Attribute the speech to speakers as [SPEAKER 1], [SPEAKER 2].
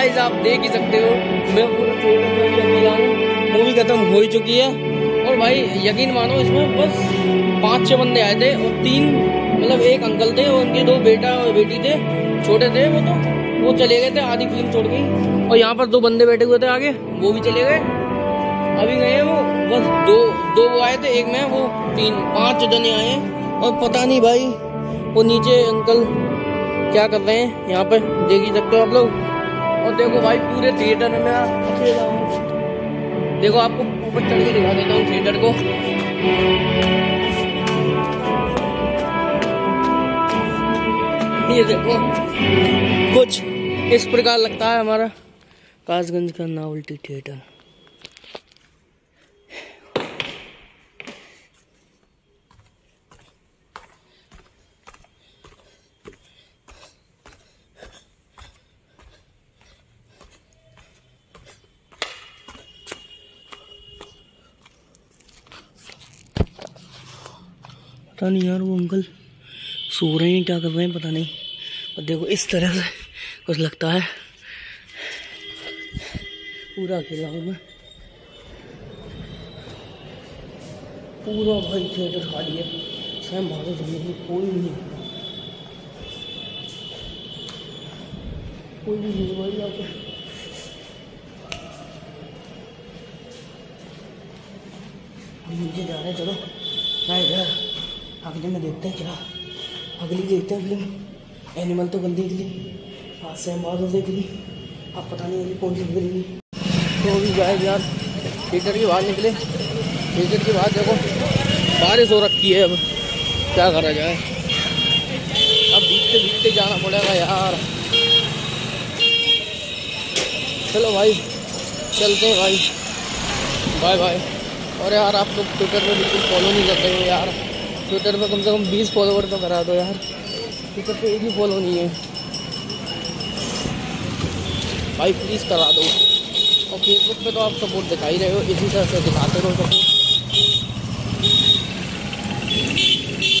[SPEAKER 1] Guys आप देख ही सकते हो, मैं पूरा थिएटर में भी अकेला हूँ। मूवी खत्म हो ही चुकी है और भाई यकीन मानो इसमें बस 5-6 बंदे आए थे और 3 मतलब एक अंकल थे और उनके 2 बेटा और बेटी थे, छोटे थे वो चले गए थे, आधी फिल्म छोड़ गई। और यहाँ पर 2 बंदे बैठे हुए थे आगे, वो भी चले गए, अभी गए हैं वो। बस दो वो आए थे, एक में वो 5 जने आए हैं। और पता नहीं भाई वो नीचे अंकल क्या कर रहे हैं, यहाँ पर देख ही सकते हो आप लोग। और देखो भाई पूरे थिएटर में मैं अकेला हूँ। देखो आपको ऊपर चढ़ के दिखा देता हूँ थिएटर को। ये देखो कुछ इस प्रकार लगता है हमारा कासगंज का नॉवेल्टी थिएटर। पता नहीं यार वो अंकल सो रहे हैं, क्या कर रहे हैं पता नहीं। और देखो इस तरह से कुछ लगता है, पूरा अकेला हूँ मैं, पूरा भाई थिएटर खाली है। सैम भागो जमीन में कोई नहीं है, कोई भी नहीं भाई यहाँ पे। हम नीचे जा रहे हैं, चलो ना इधर अगले में देखते हैं, क्या अगली देखते हैं फिल्म। एनिमल तो कल देख ली, आज सैम भागो देख ली, अब पता नहीं अभी कौन सी निकलेगी। तो अभी जाए यार थिएटर के बाहर निकले, थिएटर के बाहर देखो बारिश हो रखी है, अब क्या करा जाए, अब भीगते भीगते जाना पड़ेगा यार। चलो भाई चलते हैं भाई, बाय बाय। और यार आप लोग ट्विटर पे बिल्कुल फॉलो नहीं करते हो यार, ट्विटर पे कम से कम 20 फॉलोवर तो करा दो यार, ट्विटर पे एक ही फॉलो नहीं है भाई, प्लीज़ करा दो। और फेसबुक पे तो आप सपोर्ट दिखा ही रहे हो, इसी तरह से दिखाते रहो सपोर्ट।